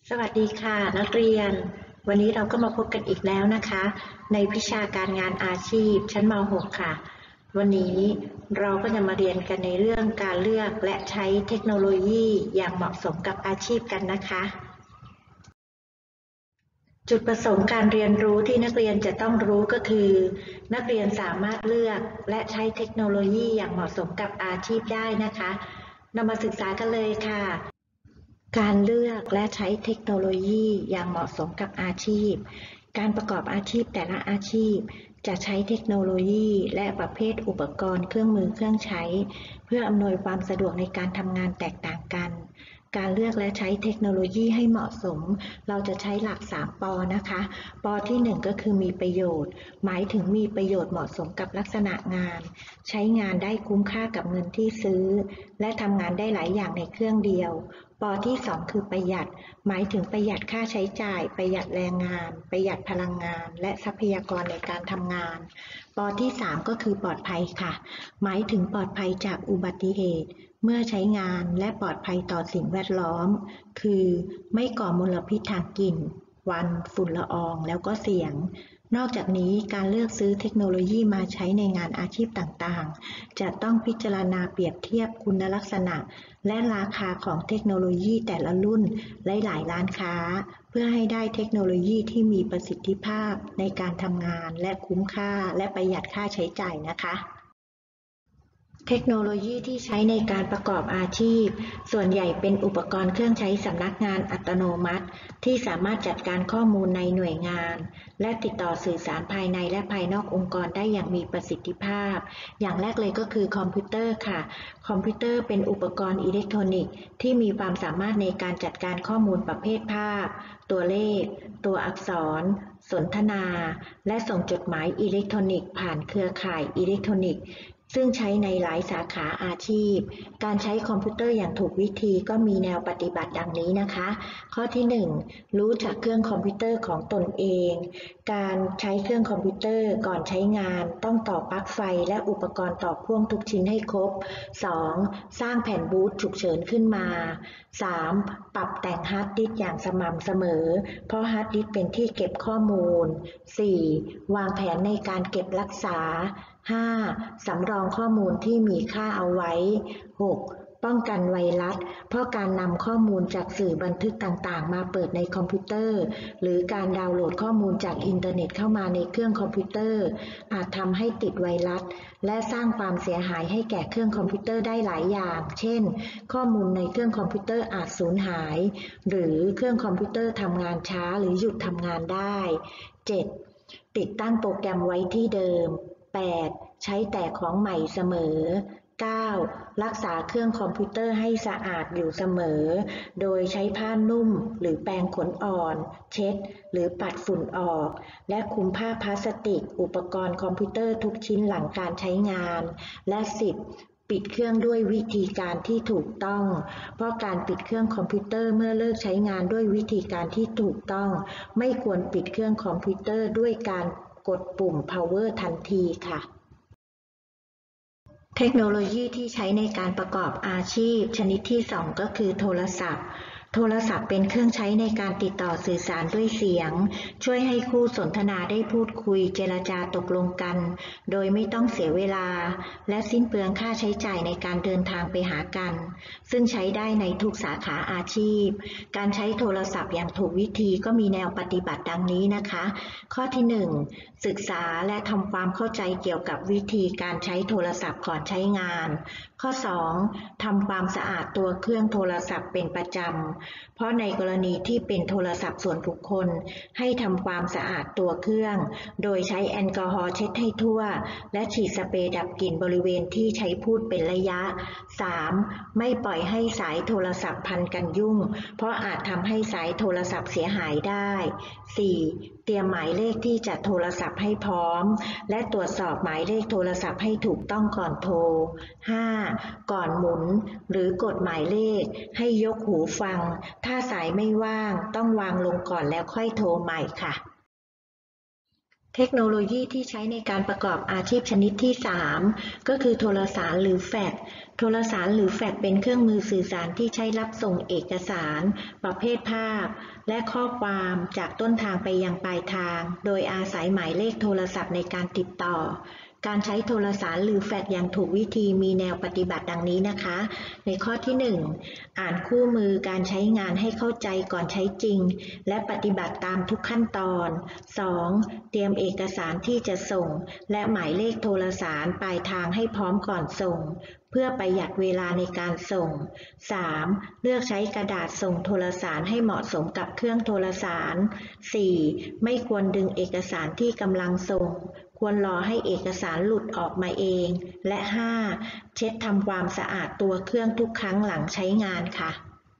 สวัสดีค่ะนักเรียนวันนี้เราก็มาพบกันอีกแล้วนะคะในวิชาการงานอาชีพชั้นม .6 ค่ะวันนี้เราก็จะมาเรียนกันในเรื่องการเลือกและใช้เทคโนโลยีอย่างเหมาะสมกับอาชีพกันนะคะจุดประสงค์การเรียนรู้ที่นักเรียนจะต้องรู้ก็คือนักเรียนสามารถเลือกและใช้เทคโนโลยีอย่างเหมาะสมกับอาชีพได้นะคะเรามาศึกษากันเลยค่ะการเลือกและใช้เทคโนโลยีอย่างเหมาะสมกับอาชีพการประกอบอาชีพแต่ละอาชีพจะใช้เทคโนโลยีและประเภทอุปกรณ์เครื่องมือเครื่องใช้เพื่ออำนวยความสะดวกในการทำงานแตกต่างกันการเลือกและใช้เทคโนโลยีให้เหมาะสมเราจะใช้หลัก3 ป.นะคะป.ที่1ก็คือมีประโยชน์หมายถึงมีประโยชน์เหมาะสมกับลักษณะงานใช้งานได้คุ้มค่ากับเงินที่ซื้อและทำงานได้หลายอย่างในเครื่องเดียวป.ที่2คือประหยัดหมายถึงประหยัดค่าใช้จ่ายประหยัดแรงงานประหยัดพลังงานและทรัพยากรในการทำงานป.ที่3ก็คือปลอดภัยค่ะหมายถึงปลอดภัยจากอุบัติเหตุเมื่อใช้งานและปลอดภัยต่อสิ่งแวดล้อมคือไม่ก่อมลพิษทางกลิ่นควันฝุ่นละอองแล้วก็เสียงนอกจากนี้การเลือกซื้อเทคโนโลยีมาใช้ในงานอาชีพต่างๆจะต้องพิจารณาเปรียบเทียบคุณลักษณะและราคาของเทคโนโลยีแต่ละรุ่นหลายๆร้านค้าเพื่อให้ได้เทคโนโลยีที่มีประสิทธิภาพในการทำงานและคุ้มค่าและประหยัดค่าใช้จ่ายนะคะเทคโนโลยีที่ใช้ในการประกอบอาชีพส่วนใหญ่เป็นอุปกรณ์เครื่องใช้สำนักงานอัตโนมัติที่สามารถจัดการข้อมูลในหน่วยงานและติดต่อสื่อสารภายในและภายนอกองค์กรได้อย่างมีประสิทธิภาพอย่างแรกเลยก็คือคอมพิวเตอร์ค่ะคอมพิวเตอร์เป็นอุปกรณ์อิเล็กทรอนิกส์ที่มีความสามารถในการจัดการข้อมูลประเภทภาพตัวเลขตัวอักษรสนทนาและส่งจดหมายอิเล็กทรอนิกส์ผ่านเครือข่ายอิเล็กทรอนิกส์ซึ่งใช้ในหลายสาขาอาชีพการใช้คอมพิวเตอร์อย่างถูกวิธีก็มีแนวปฏิบัติดังนี้นะคะข้อที่1รู้จักเครื่องคอมพิวเตอร์ของตนเองการใช้เครื่องคอมพิวเตอร์ก่อนใช้งานต้องต่อปลั๊กไฟและอุปกรณ์ต่อพ่วงทุกชิ้นให้ครบ 2. สร้างแผ่นบูตฉุกเฉินขึ้นมา 3. ปรับแต่งฮาร์ดดิสก์อย่างสม่ำเสมอเพราะฮาร์ดดิสก์เป็นที่เก็บข้อมูล 4. วางแผนในการเก็บรักษา 5. สำรองข้อมูลที่มีค่าเอาไว้ 6. ป้องกันไวรัสเพราะการนำข้อมูลจากสื่อบันทึกต่างๆมาเปิดในคอมพิวเตอร์หรือการดาวน์โหลดข้อมูลจากอินเทอร์เน็ตเข้ามาในเครื่องคอมพิวเตอร์อาจทำให้ติดไวรัสและสร้างความเสียหายให้แก่เครื่องคอมพิวเตอร์ได้หลายอย่างเช่นข้อมูลในเครื่องคอมพิวเตอร์อาจสูญหายหรือเครื่องคอมพิวเตอร์ทำงานช้าหรือหยุดทำงานได้ 7. ติดตั้งโปรแกรมไว้ที่เดิม 8. ใช้แต่ของใหม่เสมอ 9. รักษาเครื่องคอมพิวเตอร์ให้สะอาดอยู่เสมอโดยใช้ผ้านุ่มหรือแปรงขนอ่อนเช็ดหรือปัดฝุ่นออกและคลุมผ้าพลาสติกอุปกรณ์คอมพิวเตอร์ทุกชิ้นหลังการใช้งานและ 10. ปิดเครื่องด้วยวิธีการที่ถูกต้องเพราะการปิดเครื่องคอมพิวเตอร์เมื่อเลิกใช้งานด้วยวิธีการที่ถูกต้องไม่ควรปิดเครื่องคอมพิวเตอร์ด้วยการกดปุ่ม power ทันทีค่ะเทคโนโลยีที่ใช้ในการประกอบอาชีพชนิดที่2ก็คือโทรศัพท์โทรศัพท์เป็นเครื่องใช้ในการติดต่อสื่อสารด้วยเสียงช่วยให้คู่สนทนาได้พูดคุยเจรจาตกลงกันโดยไม่ต้องเสียเวลาและสิ้นเปลืองค่าใช้จ่ายในการเดินทางไปหากันซึ่งใช้ได้ในทุกสาขาอาชีพการใช้โทรศัพท์อย่างถูกวิธีก็มีแนวปฏิบัติดังนี้นะคะข้อที่1ศึกษาและทำความเข้าใจเกี่ยวกับวิธีการใช้โทรศัพท์ก่อนใช้งานข้อ2ทำความสะอาดตัวเครื่องโทรศัพท์เป็นประจำเพราะในกรณีที่เป็นโทรศัพท์ส่วนบุคคลให้ทำความสะอาดตัวเครื่องโดยใช้แอลกอฮอล์เช็ดให้ทั่วและฉีดสเปรย์ดับกลิ่นบริเวณที่ใช้พูดเป็นระยะ 3. ไม่ปล่อยให้สายโทรศัพท์พันกันยุ่งเพราะอาจทำให้สายโทรศัพท์เสียหายได้ 4. เตรียมหมายเลขที่จะโทรศัพท์ให้พร้อมและตรวจสอบหมายเลขโทรศัพท์ให้ถูกต้องก่อนโทร 5. ก่อนหมุนหรือกดหมายเลขให้ยกหูฟังถ้าสายไม่ว่างต้องวางลงก่อนแล้วค่อยโทรใหม่ค่ะเทคโนโลยีที่ใช้ในการประกอบอาชีพชนิดที่3ก็คือโทรสารหรือแฟกซ์โทรสารหรือแฟกซ์เป็นเครื่องมือสื่อสารที่ใช้รับส่งเอกสารประเภทภาพและข้อความจากต้นทางไปยังปลายทาง โดยอาศัยหมายเลขโทรศัพท์ในการติดต่อการใช้โทรสารหรือแฟกซ์อย่างถูกวิธีมีแนวปฏิบัติดังนี้นะคะ ในข้อที่ 1 อ่านคู่มือการใช้งานให้เข้าใจก่อนใช้จริงและปฏิบัติตามทุกขั้นตอน 2. เตรียมเอกสารที่จะส่งและหมายเลขโทรสารปลายทางให้พร้อมก่อนส่งเพื่อประหยัดเวลาในการส่ง 3. เลือกใช้กระดาษส่งโทรสารให้เหมาะสมกับเครื่องโทรสาร 4. ไม่ควรดึงเอกสารที่กำลังส่งควรรอให้เอกสารหลุดออกมาเองและ 5. เช็ดทำความสะอาดตัวเครื่องทุกครั้งหลังใช้งานค่ะ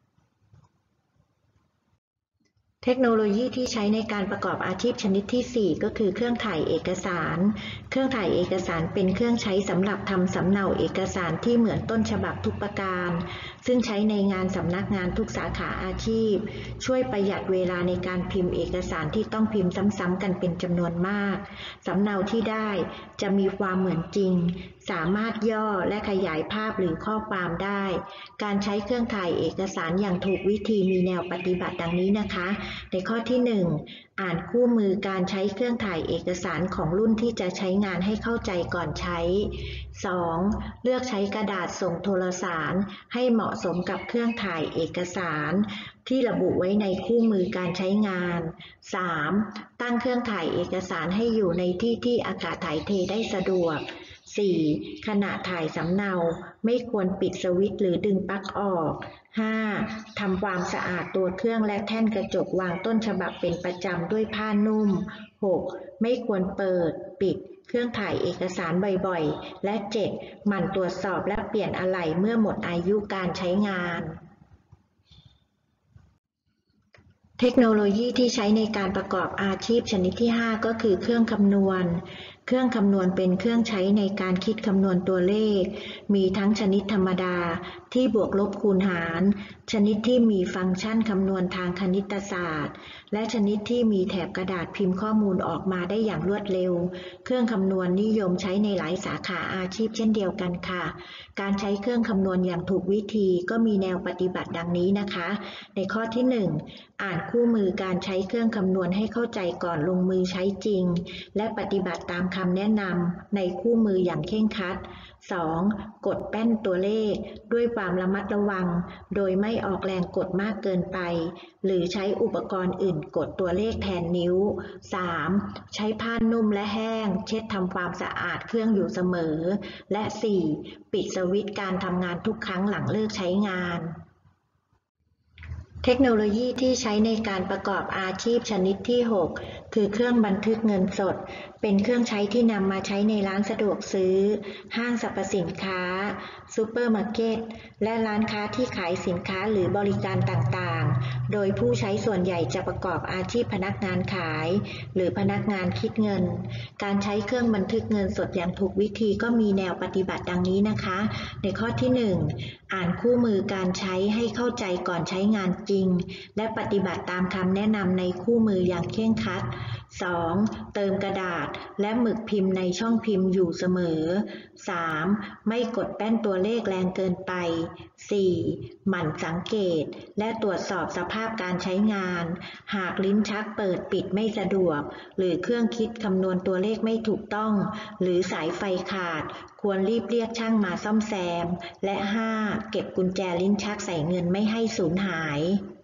เทคโนโลยีที่ใช้ในการประกอบอาชีพชนิดที่ 4 ก็คือเครื่องถ่ายเอกสาร เครื่องถ่ายเอกสารเป็นเครื่องใช้สำหรับทำสำเนาเอกสารที่เหมือนต้นฉบับทุกประการซึ่งใช้ในงานสำนักงานทุกสาขาอาชีพช่วยประหยัดเวลาในการพิมพ์เอกสารที่ต้องพิมพ์ซ้ำๆกันเป็นจำนวนมากสำเนาที่ได้จะมีความเหมือนจริงสามารถย่อและขยายภาพหรือข้อความได้การใช้เครื่องถ่ายเอกสารอย่างถูกวิธีมีแนวปฏิบัติดังนี้นะคะในข้อที่ 1 อ่านคู่มือการใช้เครื่องถ่ายเอกสารของรุ่นที่จะใช้งานให้เข้าใจก่อนใช้ 2. เลือกใช้กระดาษส่งโทรสารให้เหมาะสมกับเครื่องถ่ายเอกสารที่ระบุไว้ในคู่มือการใช้งาน 3. ตั้งเครื่องถ่ายเอกสารให้อยู่ในที่ที่อากาศถ่ายเทได้สะดวก 4. ขณะถ่ายสำเนาไม่ควรปิดสวิตช์หรือดึงปลั๊กออก 5. ทำความสะอาดตัวเครื่องและแท่นกระจกวางต้นฉบับเป็นประจำด้วยผ้านุ่ม 6. ไม่ควรเปิดปิดเครื่องถ่ายเอกสารบ่อยๆ และ 7. หมั่นตรวจสอบและเปลี่ยนอะไหล่เมื่อหมดอายุการใช้งานเทคโนโลยีที่ใช้ในการประกอบอาชีพชนิดที่ 5 ก็คือเครื่องคำนวณเครื่องคำนวณเป็นเครื่องใช้ในการคิดคำนวณตัวเลขมีทั้งชนิดธรรมดาที่บวกลบคูณหารชนิดที่มีฟังก์ชันคำนวณทางคณิตศาสตร์และชนิดที่มีแถบกระดาษพิมพ์ข้อมูลออกมาได้อย่างรวดเร็วเครื่องคำนวณนิยมใช้ในหลายสาขาอาชีพเช่นเดียวกันค่ะการใช้เครื่องคำนวณอย่างถูกวิธีก็มีแนวปฏิบัติดังนี้นะคะในข้อที่ 1 อ่านคู่มือการใช้เครื่องคำนวณให้เข้าใจก่อนลงมือใช้จริงและปฏิบัติตามคำแนะนำในคู่มืออย่างเคร่งครัด 2. กดแป้นตัวเลขด้วยความระมัดระวังโดยไม่ออกแรงกดมากเกินไปหรือใช้อุปกรณ์อื่นกดตัวเลขแทนนิ้ว 3. ใช้ผ้านุ่มและแห้งเช็ดทำความสะอาดเครื่องอยู่เสมอและ 4. ปิดสวิตช์การทำงานทุกครั้งหลังเลิกใช้งานเทคโนโลยีที่ใช้ในการประกอบอาชีพชนิดที่ 6 คือเครื่องบันทึกเงินสดเป็นเครื่องใช้ที่นำมาใช้ในร้านสะดวกซื้อห้างสรรพสินค้าซูเปอร์มาร์เก็ตและร้านค้าที่ขายสินค้าหรือบริการต่างๆโดยผู้ใช้ส่วนใหญ่จะประกอบอาชีพพนักงานขายหรือพนักงานคิดเงินการใช้เครื่องบันทึกเงินสดอย่างถูกวิธีก็มีแนวปฏิบัติดังนี้นะคะในข้อที่ 1 อ่านคู่มือการใช้ให้เข้าใจก่อนใช้งานจริงและปฏิบัติตามคำแนะนำในคู่มืออย่างเคร่งครัด 2. เติมกระดาษและหมึกพิมพ์ในช่องพิมพ์อยู่เสมอ 3. ไม่กดแป้นตัวเลขแรงเกินไป 4. หมั่นสังเกตและตรวจสอบสภาพการใช้งานหากลิ้นชักเปิดปิดไม่สะดวกหรือเครื่องคิดคำนวณตัวเลขไม่ถูกต้องหรือสายไฟขาดควรรีบเรียกช่างมาซ่อมแซมและ 5. เก็บกุญแจลิ้นชักใส่เงินไม่ให้สูญหาย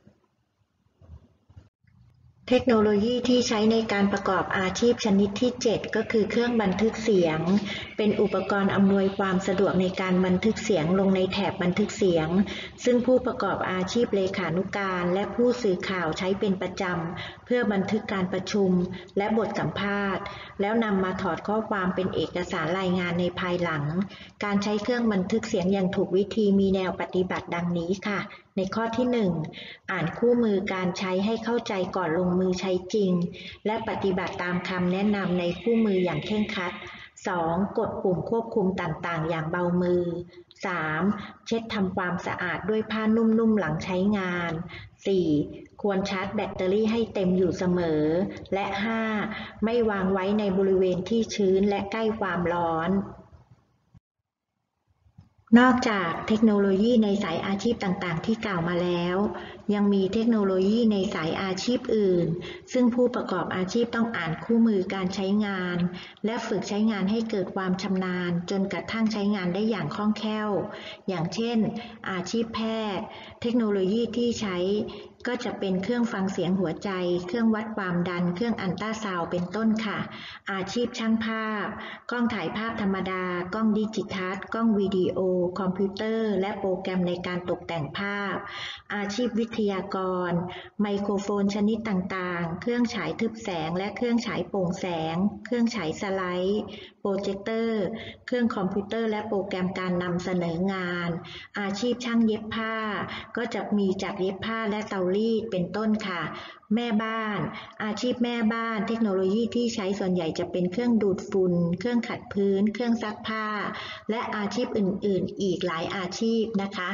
เทคโนโลยีที่ใช้ในการประกอบอาชีพชนิดที่ 7 ก็คือเครื่องบันทึกเสียงเป็นอุปกรณ์อำนวยความสะดวกในการบันทึกเสียงลงในแถบบันทึกเสียงซึ่งผู้ประกอบอาชีพเลขานุการและผู้สื่อข่าวใช้เป็นประจำเพื่อบันทึกการประชุมและบทสัมภาษณ์แล้วนำมาถอดข้อความเป็นเอกสารรายงานในภายหลังการใช้เครื่องบันทึกเสียงอย่างถูกวิธีมีแนวปฏิบัติดังนี้ค่ะในข้อที่ 1 อ่านคู่มือการใช้ให้เข้าใจก่อนลงมือใช้จริงและปฏิบัติตามคำแนะนำในคู่มืออย่างเคร่งครัด 2. กดปุ่มควบคุมต่างๆอย่างเบามือ 3. เช็ดทำความสะอาดด้วยผ้านุ่มๆหลังใช้งาน 4. ควรชาร์จแบตเตอรี่ให้เต็มอยู่เสมอและ 5. ไม่วางไว้ในบริเวณที่ชื้นและใกล้ความร้อนนอกจากเทคโนโลยีในสายอาชีพต่างๆที่กล่าวมาแล้วยังมีเทคโนโลยีในสายอาชีพอื่นซึ่งผู้ประกอบอาชีพต้องอ่านคู่มือการใช้งานและฝึกใช้งานให้เกิดความชำนาญจนกระทั่งใช้งานได้อย่างคล่องแคล่วอย่างเช่นอาชีพแพทย์เทคโนโลยีที่ใช้ก็จะเป็นเครื่องฟังเสียงหัวใจเครื่องวัดความดันเครื่องอัลตราซาวด์เป็นต้นค่ะอาชีพช่างภาพกล้องถ่ายภาพธรรมดากล้องดิจิทัลกล้องวิดีโอคอมพิวเตอร์และโปรแกรมในการตกแต่งภาพอาชีพวิทยากรไมโครโฟนชนิดต่างๆเครื่องฉายทึบแสงและเครื่องฉายโปร่งแสงเครื่องฉายสไลด์โปรเจคเตอร์เครื่องคอมพิวเตอร์และโปรแกรมการนำเสนองานอาชีพช่างเย็บผ้าก็จะมีจากเย็บผ้าและเตารีดเป็นต้นค่ะแม่บ้านอาชีพแม่บ้านเทคโนโลยีที่ใช้ส่วนใหญ่จะเป็นเครื่องดูดฝุ่นเครื่องขัดพื้นเครื่องซักผ้าและอาชีพอื่นๆอีกหลายอาชีพนะคะ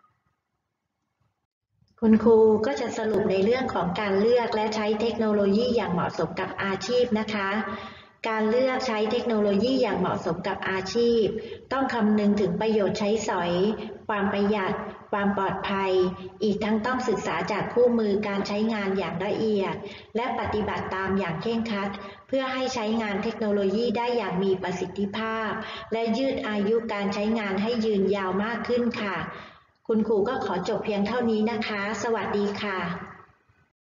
คุณครูก็จะสรุปในเรื่องของการเลือกและใช้เทคโนโลยีอย่างเหมาะสมกับอาชีพนะคะการเลือกใช้เทคโนโลยีอย่างเหมาะสมกับอาชีพต้องคำนึงถึงประโยชน์ใช้สอยความประหยัดความปลอดภัยอีกทั้งต้องศึกษาจากคู่มือการใช้งานอย่างละเอียดและปฏิบัติตามอย่างเคร่งครัดเพื่อให้ใช้งานเทคโนโลยีได้อย่างมีประสิทธิภาพและยืดอายุการใช้งานให้ยืนยาวมากขึ้นค่ะคุณครูก็ขอจบเพียงเท่านี้นะคะสวัสดีค่ะ